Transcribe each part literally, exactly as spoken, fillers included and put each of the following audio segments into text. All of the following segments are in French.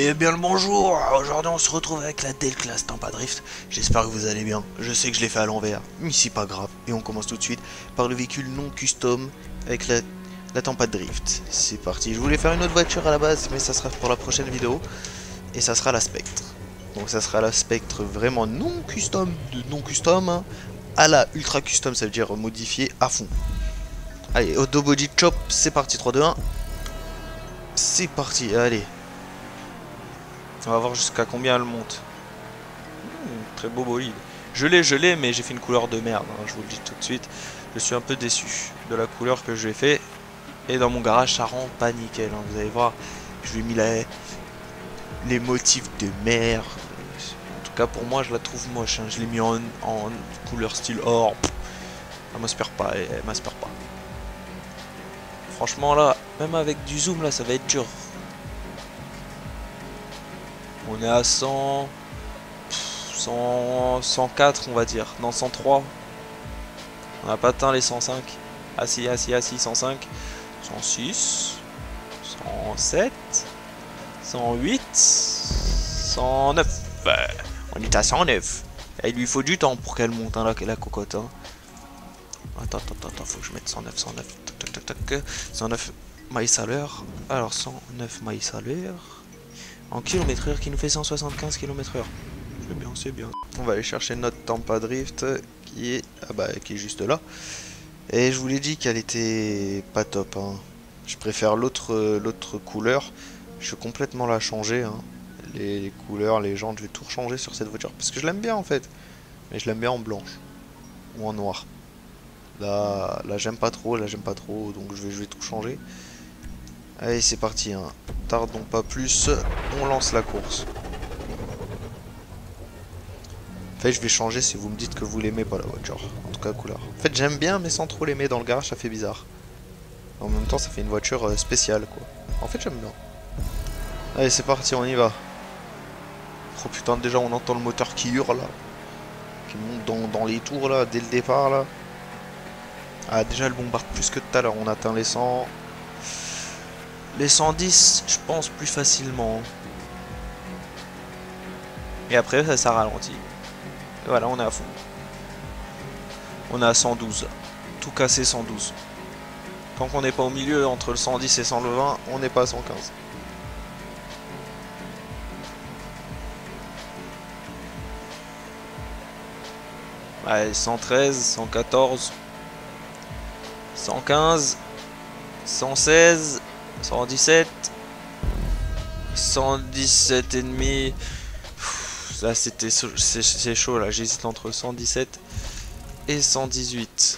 Et bien le bonjour, aujourd'hui on se retrouve avec la Dale-Class Tampa Drift. J'espère que vous allez bien, je sais que je l'ai fait à l'envers, mais c'est pas grave. Et on commence tout de suite par le véhicule non custom avec la, la Tampa Drift. C'est parti, je voulais faire une autre voiture à la base, mais ça sera pour la prochaine vidéo. Et ça sera la Spectre. Donc ça sera la Spectre vraiment non custom, de non custom, hein, à la ultra custom, ça veut dire modifié à fond. Allez, auto body chop, c'est parti, trois, deux, un. C'est parti, allez. On va voir jusqu'à combien elle monte. Mmh, très beau bolide. Je l'ai, je l'ai, mais j'ai fait une couleur de merde, hein, je vous le dis tout de suite. Je suis un peu déçu de la couleur que j'ai fait. Et dans mon garage, ça rend pas nickel. Hein, vous allez voir, je lui ai mis la... les motifs de mer. En tout cas, pour moi, je la trouve moche. Hein. Je l'ai mis en... en couleur style or. Elle m'inspire pas, elle, elle m'inspire pas. Franchement, là, même avec du zoom, là, ça va être dur. On est à cent, cent, cent quatre on va dire, non cent trois. On n'a pas atteint les cent cinq. Ah si, ah si, ah si, cent cinq, cent six, cent sept, cent huit, cent neuf. On est à cent neuf. Et il lui faut du temps pour qu'elle monte, hein, la, la cocotte. Hein. Attends, attends, attends, faut que je mette cent neuf, cent neuf, tac, tac, tac, tac. cent neuf miles à l'heure. Alors cent neuf miles à l'heure. En kilomètre heure qui nous fait cent soixante-quinze kilomètres heure. C'est bien, c'est bien. On va aller chercher notre Tampa Drift qui est, ah bah, qui est juste là. Et je vous l'ai dit qu'elle était pas top. Hein. Je préfère l'autre l'autre couleur. Je vais complètement la changer. Hein. Les, les couleurs, les jantes, je vais tout changer sur cette voiture. Parce que je l'aime bien en fait. Mais je l'aime bien en blanche. Ou en noir. Là, là j'aime pas trop, là j'aime pas trop. Donc je vais, je vais tout changer. Allez, c'est parti, hein. Tardons pas plus, on lance la course. En fait, je vais changer si vous me dites que vous l'aimez pas la voiture. En tout cas, couleur. En fait, j'aime bien, mais sans trop l'aimer dans le garage, ça fait bizarre. En même temps, ça fait une voiture euh, spéciale, quoi. En fait, j'aime bien. Allez, c'est parti, on y va. Oh putain, déjà, on entend le moteur qui hurle, là. Qui monte dans, dans les tours, là, dès le départ, là. Ah, déjà, elle bombarde plus que tout à l'heure. On atteint les cent... Les cent dix, je pense plus facilement. Et après, ça, ça ralentit. Et voilà, on est à fond. On est à cent douze. Tout cassé cent douze. Tant qu'on n'est pas au milieu, entre le cent dix et cent vingt, on n'est pas à cent quinze. Allez, cent treize, cent quatorze, cent quinze, cent seize... cent dix-sept, cent dix-sept et demi. Là c'était c'est chaud là, j'hésite entre cent dix-sept et cent dix-huit.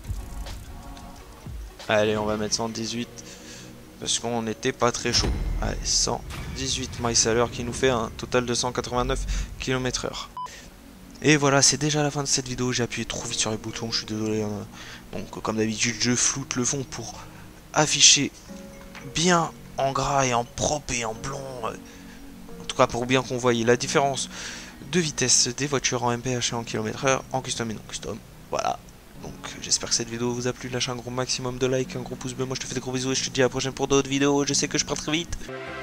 Allez, on va mettre cent dix-huit parce qu'on n'était pas très chaud. Allez, cent dix-huit miles à l'heure qui nous fait un total de cent quatre-vingt-neuf kilomètres heure. Et voilà, c'est déjà la fin de cette vidéo. J'ai appuyé trop vite sur les boutons, je suis désolé. Hein. Donc comme d'habitude, je floute le fond pour afficher bien en gras et en propre et en blond, en tout cas pour bien qu'on voie la différence de vitesse des voitures en M P H et en kilomètre heure, en custom et non custom. Voilà, donc j'espère que cette vidéo vous a plu. Lâchez un gros maximum de likes, un gros pouce bleu. Moi je te fais des gros bisous et je te dis à la prochaine pour d'autres vidéos. Je sais que je pars très vite.